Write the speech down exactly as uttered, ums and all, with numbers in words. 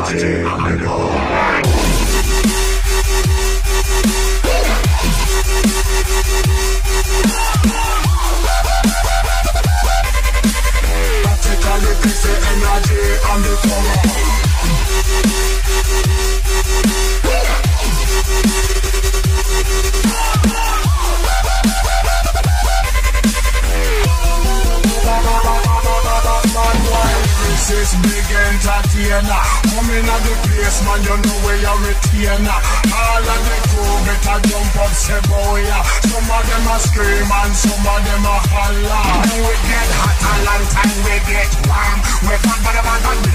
energy on the go. This the energy and the power. This is big entertainer. Coming at the place, man, you know where you're retainer. All of the crew better jump up, say boy. Some of them a scream and some of them a holler. When we get hot a long time, we get warm. We fun for the bad